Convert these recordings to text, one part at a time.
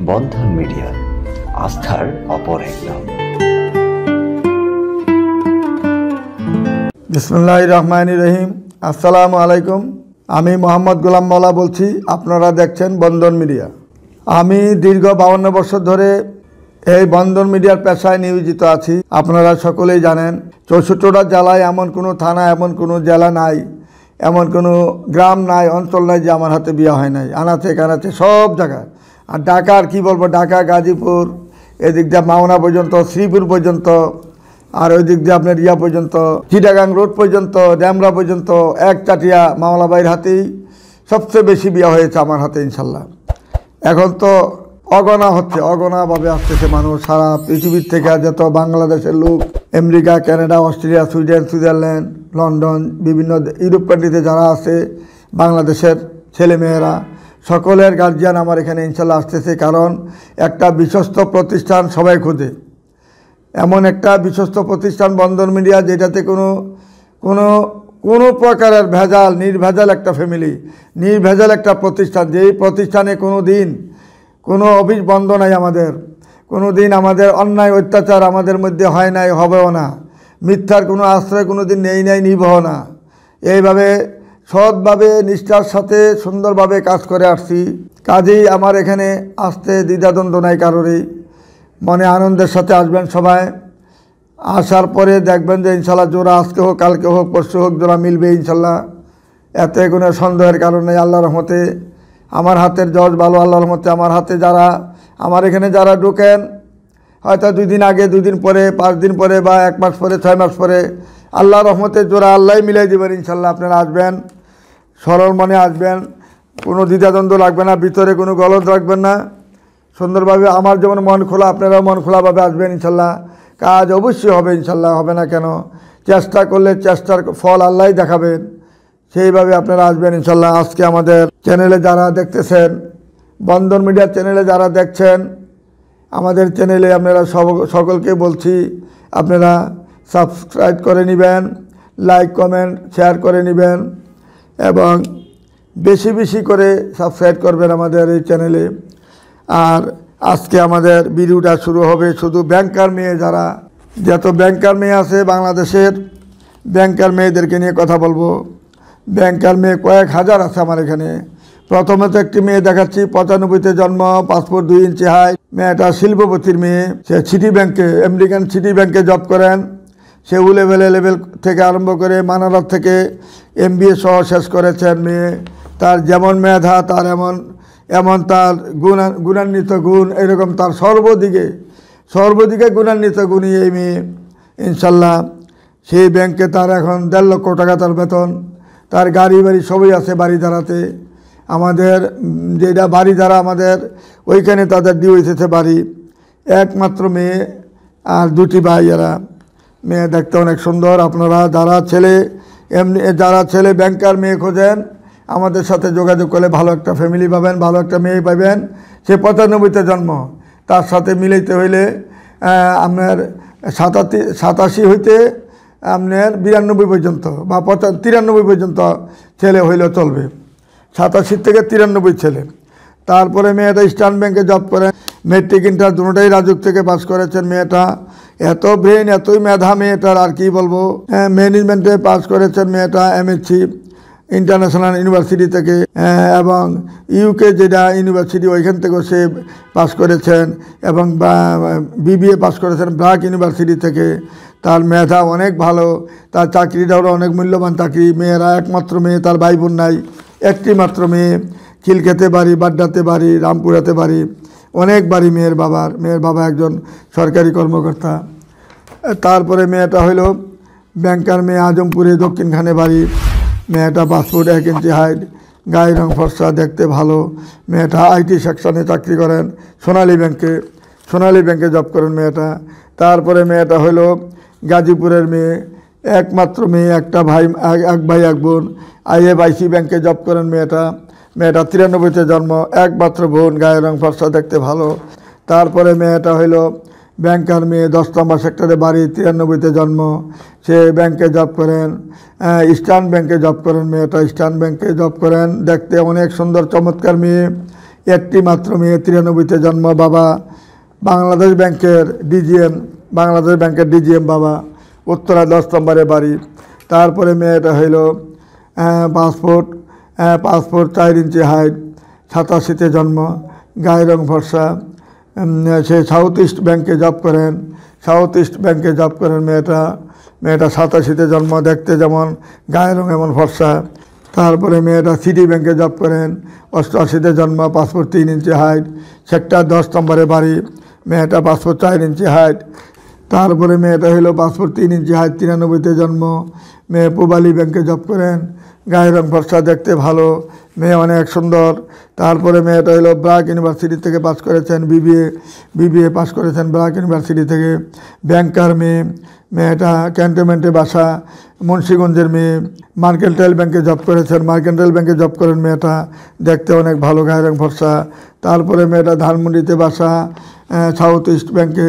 বন্ধন media, আস্থার অপর এক নাম। বিসমিল্লাহির রহমানির রহিম। আসসালামু আলাইকুম। আমি মোহাম্মদ গোলাম মওলা বলছি। আপনারা দেখছেন বন্ধন মিডিয়া। আমি দীর্ঘ 52 বছর ধরে এই বন্ধন মিডিয়ার পেশায় নিয়োজিত আছি। আপনারা সকলেই জানেন 64টা জেলায় এমন কোনো থানা, এমন কোনো জেলা নাই, এমন কোনো গ্রাম নাই, অঞ্চল নাই যে আমার হাতে বিয়ে হয় নাই। আনাচে কানাচে সব জায়গায়। আর ঢাকার কি বলবো, ঢাকা, গাজীপুর, এদিক দিয়ে মাওনা পর্যন্ত, শ্রীপুর পর্যন্ত, আর ওই দিক দিয়ে আপনার ইয়া পর্যন্ত, চিটাগাং রোড পর্যন্ত, ড্যামরা পর্যন্ত, একচাটিয়া মাওলাবাইয়ের হাতেই সবচেয়ে বেশি বিয়ে হয়েছে আমার হাতে ইনশাল্লাহ। এখন তো অগণাভাবে আসতেছে মানুষ সারা পৃথিবীর থেকে, যত বাংলাদেশের লোক, America, Canada, Australia, Sweden, Switzerland, London, বিভিন্ন ইউরোপ কান্ট্রিতে যারা আছে, বাংলাদেশের ছেলেমেয়েরা সকলের গার্জিয়ান আমার এখানে ইনশাল্লাহ আসতেছে। কারণ একটা বিশ্বস্ত প্রতিষ্ঠান সবাই খোঁজে, এমন একটা বিশ্বস্ত প্রতিষ্ঠান বন্ধন মিডিয়া, যেটাতে কোনো প্রকারের ভেজাল, নির্ভেজাল একটা ফ্যামিলি, নির্ভেজাল একটা প্রতিষ্ঠান, যেই প্রতিষ্ঠানে কোনো দিন কোনো অফিস বন্ধ নাই, আমাদের কোনো দিন আমাদের অন্যায় অত্যাচার আমাদের মধ্যে হয় নাই, হবেও না, মিথ্যার কোনো আশ্রয় কোনো দিন নেই নাই, নিবহ না। এইভাবে সৎভাবে নিষ্ঠার সাথে সুন্দরভাবে কাজ করে আসছি। কাজেই আমার এখানে আসতে দ্বিধাদ্বন্দ্ব নাই কারোরই। মনে আনন্দের সাথে আসবেন সবাই। আসার পরে দেখবেন যে ইনশাল্লাহ জোড়া আজকে হোক, কালকে হোক, পরশু হোক, জোড়া মিলবে ইনশাল্লাহ। এতে কোনো সন্দেহের কারণ নেই। আল্লাহর রহমতে আমার হাতের জজ ভালো। আল্লাহর রহমতে আমার হাতে যারা, আমার এখানে যারা ঢোকেন, হয়তো 2 দিন আগে, 2 দিন পরে, 5 দিন পরে, বা 1 মাস পরে, 6 মাস পরে, আল্লাহর রহমতে জোড়া আল্লাহ মিলাই দেবেন ইনশাল্লাহ। আপনারা আসবেন, সরল মনে আসবেন, কোনো দ্বিধাদ্বন্দ্ব লাগবে না, ভিতরে কোনো গলদ রাখবেন না। সুন্দরভাবে আমার যেমন মন খোলা, আপনারাও মন খোলাভাবে আসবেন ইনশাল্লাহ। কাজ অবশ্যই হবে ইনশাল্লাহ, হবে না কেন? চেষ্টা করলে চেষ্টার ফল আল্লাহই দেখাবেন। সেইভাবে আপনারা আসবেন ইনশাল্লাহ। আজকে আমাদের চ্যানেলে যারা দেখতেছেন, বন্ধন মিডিয়ার চ্যানেলে যারা দেখছেন, আমাদের চ্যানেলে আপনারা সকলকে বলছি আপনারা সাবস্ক্রাইব করে নেবেন, লাইক, কমেন্ট, শেয়ার করে নেবেন, এবং বেশি বেশি করে সাবস্ক্রাইব করবেন আমাদের এই চ্যানেলে। আর আজকে আমাদের ভিডিওটা শুরু হবে শুধু ব্যাংকার মেয়ে, যারা যত ব্যাংকার মেয়ে আছে বাংলাদেশের, ব্যাংকার মেয়েদেরকে নিয়ে কথা বলবো। ব্যাংকার মেয়ে কয়েক হাজার আছে আমার এখানে। প্রথমে তো একটি মেয়ে দেখাচ্ছি, 95-তে জন্ম, পাসপোর্ট 2 ইঞ্চি হাই। মেয়েটা শিল্পপতির মেয়ে। সে সিটি ব্যাংকে, আমেরিকান সিটি ব্যাংকে জব করেন। সে লেভেল থেকে আরম্ভ করে মানারাত থেকে MBA সহ শেষ করেছেন মেয়ে। তার যেমন মেধা, তার এমন তার গুণান্বিত গুণ, এরকম তার সর্বদিকে গুণান্বিত গুণী এই মেয়ে ইনশাল্লাহ। সেই ব্যাংকে তার এখন 1.5 লক্ষ টাকা তার বেতন। তার গাড়ি বাড়ি সবই আছে বাড়িধারাতে। আমাদের যেটা বাড়িধারা, আমাদের ওইখানে তাদের ডিওইসেছে বাড়ি। একমাত্র মেয়ে, আর 2টি ভাই। এরা মেয়ে দেখতে অনেক সুন্দর। আপনারা যারা ছেলে ব্যাংকার মেয়ে খোঁজেন, আমাদের সাথে যোগাযোগ করলে ভালো একটা ফ্যামিলি পাবেন, ভালো একটা মেয়ে পাবেন। সে 95-তে জন্ম। তার সাথে মিলাইতে হইলে আপনার 87 হইতে আপনার 92 পর্যন্ত, বা 93 পর্যন্ত ছেলে হইলেও চলবে। 87 থেকে 93 ছেলে। তারপরে মেয়েটা ইস্টার্ন ব্যাংকে জব করেন। মেট্রিক, ইন্টার দুটোটাই রাজুক থেকে পাস করেছেন। মেয়েটা এত ব্রেন, এতই মেধা মেয়েটার, আর কি বলবো। ম্যানেজমেন্টে পাস করেছেন মেয়েটা, MSc ইন্টারন্যাশনাল ইউনিভার্সিটি থেকে, এবং UK যেটা ইউনিভার্সিটি, ওইখান থেকেও সে পাস করেছেন, এবং BBA পাস করেছেন ব্র্যাক ইউনিভার্সিটি থেকে। তার মেধা অনেক ভালো, তার চাকরিটাও অনেক মূল্যবান চাকরি। মেয়েরা একমাত্র মেয়ে, তার ভাই বোন নাই, একটি মাত্র মেয়ে। খিলক্ষেতে বাড়ি, বাড্ডাতে বাড়ি, রামপুরাতে বাড়ি, অনেক বাড়ি মেয়ের বাবা একজন সরকারি কর্মকর্তা। তারপরে মেয়েটা হইল ব্যাংকার মেয়ে, আজমপুরে দক্ষিণখানে বাড়ি। মেয়েটা পাসপোর্ট 1 ইঞ্চি হাইট, গায়ের রং ফর্সা, দেখতে ভালো। মেয়েটা IT সেকশনে চাকরি করেন, সোনালী ব্যাংকে জব করেন মেয়েটা। তারপরে মেয়েটা হইল গাজীপুরের মেয়ে, একমাত্র মেয়ে, এক ভাই এক বোন। IFIC ব্যাংকে জব করেন মেয়েটা। 93-তে জন্ম, একমাত্র বোন, গায়ের রং ফর্সা, দেখতে ভালো। তারপরে মেয়েটা হইল ব্যাংকার মেয়ে, 10 নম্বর সেক্টরে বাড়ি, 93-তে জন্ম। সে ব্যাংকে জব করেন, ইস্টার্ন ব্যাংকে জব করেন মেয়েটা। ইস্টার্ন ব্যাংকে জব করেন, দেখতে অনেক সুন্দর চমৎকার মেয়ে। একটি মাত্র মেয়ে, 93-তে জন্ম, বাবা বাংলাদেশ ব্যাংকের ডিজিএম বাবা, উত্তরা 10 নম্বরে বাড়ি। তারপরে মেয়েটা হইল পাসপোর্ট 4 ইঞ্চি হাইট, 87-তে জন্ম, গায়ের রং ফর্সা, সে সাউথ ইস্ট ব্যাংকে জব করেন। মেয়েটা 87-তে জন্ম, দেখতে যেমন, গায়ের রং এমন ফর্সা। তারপরে মেয়েটা সিটি ব্যাংকে জব করেন, 88-তে জন্ম, পাসপোর্ট 3 ইঞ্চি হাইট, সেক্টর 10 নম্বরে বাড়ি। মেয়েটা পাসপোর্ট 4 ইঞ্চি হাইট। তারপরে মেয়েটা হলো পাসপোর্ট 3 ইঞ্চি হাইট, 93-তে জন্ম, মেয়ে পূবালী ব্যাংকে জব করেন, গায়ের রং ফর্সা, দেখতে ভালো, মেয়ে অনেক সুন্দর। তারপরে মেয়েটা হলো ব্রাক ইউনিভার্সিটি থেকে পাস করেছেন, বিবিএ পাস করেছেন ব্রাক ইউনিভার্সিটি থেকে, ব্যাংকার মেয়ে। মেয়েটা ক্যান্টনমেন্টে বাসা, মুন্সিগঞ্জের মেয়ে, মার্কেন্টাইল ব্যাংকে জব করেন মেয়েটা, দেখতে অনেক ভালো, গায়ের রং ফর্সা। তারপরে মেয়েটা ধানমন্ডিতে বাসা, সাউথ ইস্ট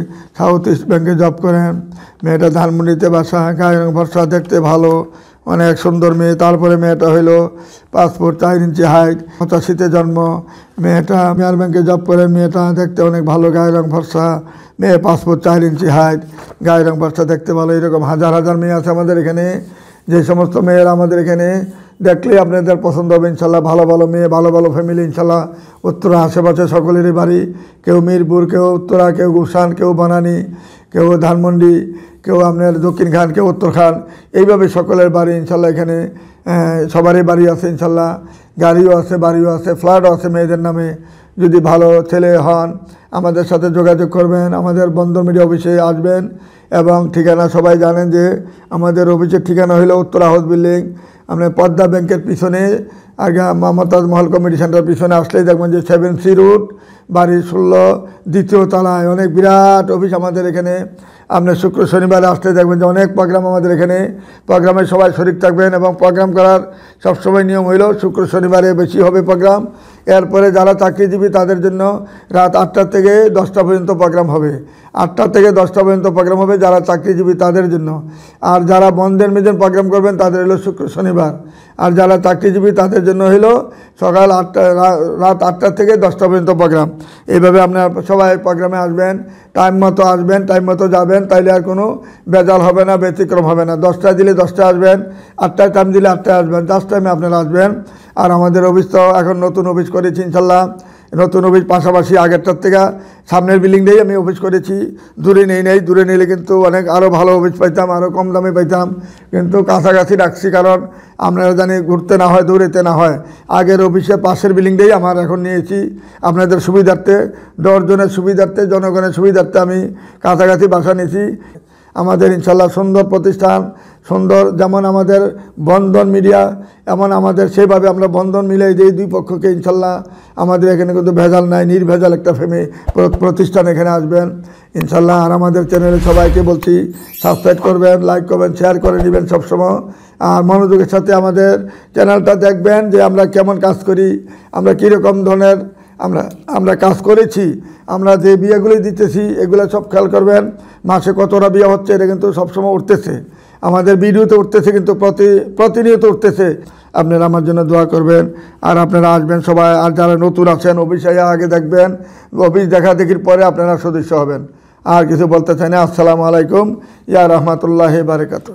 ব্যাংকে জব করেন, মেয়েটা ধানমন্ডিতে বাসা, গায়ের রং ফর্সা, দেখতে ভালো, অনেক সুন্দর মেয়ে। তারপরে মেয়েটা হইল পাসপোর্ট 4 ইঞ্চি হাইট, 85-তে জন্ম, মেয়েটা মেয়ার ব্যাংকে জব করেন, মেয়েটা দেখতে অনেক ভালো, গায়ের রং ফর্সা, মেয়ে পাসপোর্ট 4 ইঞ্চি হাইট, গায়ের রং ফর্সা, দেখতে ভালো। এরকম হাজার হাজার মেয়ে আছে আমাদের এখানে, যে সমস্ত মেয়েরা আমাদের এখানে দেখলে আপনাদের পছন্দ হবে ইনশাল্লাহ। ভালো ভালো মেয়ে, ভালো ভালো ফ্যামিলি ইনশাল্লাহ। উত্তরা আশেপাশে সকলেরই বাড়ি, কেউ মিরপুর, কেউ উত্তরা, কেউ গুলশান, কেউ বানানি, কেউ ধানমন্ডি, কেউ আপনার দক্ষিণ খান, কেউ উত্তর খান, এইভাবে সকলের বাড়ি ইনশাল্লাহ। এখানে সবারই বাড়ি আছে ইনশাল্লাহ, গাড়িও আছে, বাড়িও আছে, ফ্ল্যাটও আছে মেয়েদের নামে। যদি ভালো ছেলে হন আমাদের সাথে যোগাযোগ করবেন, আমাদের বন্দর মিডিয়া অফিসে আসবেন। এবং ঠিকানা সবাই জানেন যে আমাদের অফিসের ঠিকানা হলো উত্তরা হাউস বিল্ডিং, আপনার পদ্মা ব্যাংকের পিছনে, আগে মমতাজ মহল কমিটি সেন্টার পিছনে আসলেই দেখবেন যে 7C রোড, বাড়ি 16, 2য় তলায়। অনেক বিরাট অফিস আমাদের এখানে। আপনার শুক্র শনিবারে আসলে দেখবেন যে অনেক প্রোগ্রাম আমাদের এখানে, প্রোগ্রামে সবাই শরীক থাকবেন। এবং প্রোগ্রাম করার সবসময় নিয়ম হইল শুক্র শনিবারে বেশি হবে প্রোগ্রাম। এরপরে যারা চাকরিজীবী তাদের জন্য রাত 8টা থেকে 10টা পর্যন্ত প্রোগ্রাম হবে, 8টা থেকে 10টা পর্যন্ত প্রোগ্রাম হবে যারা চাকরিজীবী তাদের জন্য। আর যারা বন্ধের মেদিন প্রোগ্রাম করবেন তাদের হলো শুক্র শনিবার। আর যারা চাকরিজীবী তাদের জন্য হলো সকাল 8টা, রাত 8টা থেকে 10টা পর্যন্ত প্রোগ্রাম। এইভাবে আপনারা সবাই প্রোগ্রামে আসবেন, টাইম মতো আসবেন, টাইম মতো যাবেন, তাইলে আর কোনো বেজাল হবে না, ব্যতিক্রম হবে না। 10টায় দিলে 10টায় আসবেন, 8টায় টাইম দিলে 8টায় আসবেন, 10 টাইমে আপনারা আসবেন। আর আমাদের অফিস তো এখন নতুন অফিস করেছি ইনশাল্লাহ, নতুন অফিস পাশাপাশি আগেরটার থেকে সামনের বিল্ডিংটাই আমি অফিস করেছি, দূরে নেই। দূরে নিলে কিন্তু অনেক আরও ভালো অফিস পাইতাম, আরও কম দামে পাইতাম, কিন্তু কাছাকাছি রাখছি কারণ আপনারা জানি ঘুরতে না হয়, দৌড়েতে না হয়। আগের অফিসের পাশের বিল্ডিংটাই আমার এখন নিয়েছি আপনাদের সুবিধার্থে, 10 জনের সুবিধার্থে, জনগণের সুবিধার্থে আমি কাছাকাছি বাসা নিয়েছি। আমাদের ইনশাল্লাহ সুন্দর প্রতিষ্ঠান, সুন্দর, যেমন আমাদের বন্ধন মিডিয়া, এমন আমাদের সেভাবে আমরা বন্ধন মিলাই দিই দুই পক্ষকে ইনশাল্লাহ। আমাদের এখানে কিন্তু ভেজাল নাই, নির্ভেজাল একটা প্রতিষ্ঠান, এখানে আসবেন ইনশাল্লাহ। আর আমাদের চ্যানেলে সবাইকে বলছি সাবস্ক্রাইব করবেন, লাইক করবেন, শেয়ার করে নেবেন সবসময়। আর মনোযোগের সাথে আমাদের চ্যানেলটা দেখবেন যে আমরা কেমন কাজ করি, আমরা কীরকম ধরনের আমরা কাজ করেছি, আমরা যে বিয়েগুলি দিতেছি এগুলো সব খেয়াল করবেন। মাসে কতটা বিয়ে হচ্ছে এটা কিন্তু সবসময় উঠতেছে, আমাদের ভিডিওতে উঠতেছে, কিন্তু প্রতিনিয়ত উঠতেছে। আপনারা আমার জন্য দোয়া করবেন আর আপনারা আসবেন সবাই। আর যারা নতুন আছেন অফিসে আগে দেখবেন, অফিস দেখা দেখির পরে আপনারা সদস্য হবেন। আর কিছু বলতে চাই না। আসসালামু আলাইকুম, ইয়া রহমতুল্লাহি বারাকাতুহু।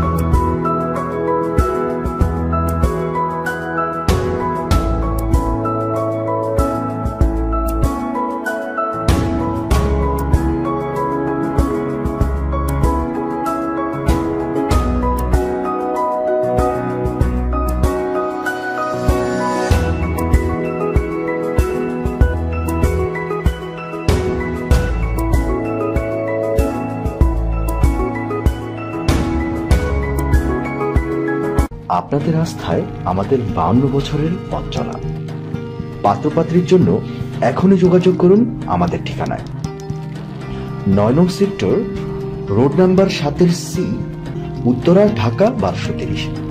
আপনাদের আস্থায় আমাদের 52 বছরের পথ চলা। পাত্রপাত্রীর জন্য এখনই যোগাযোগ করুন আমাদের ঠিকানায়, 9 নং sector, road number 7 C, Uttara, Dhaka 1230।